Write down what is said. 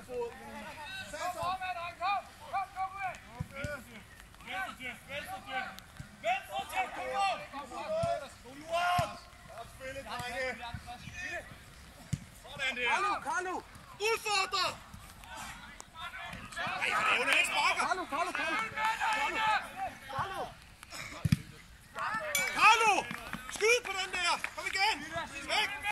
fod. Carlo! Udfordrer! Ej, han er jo ikke sparker! Carlo! Skyd på den der! Kom igen! Væk!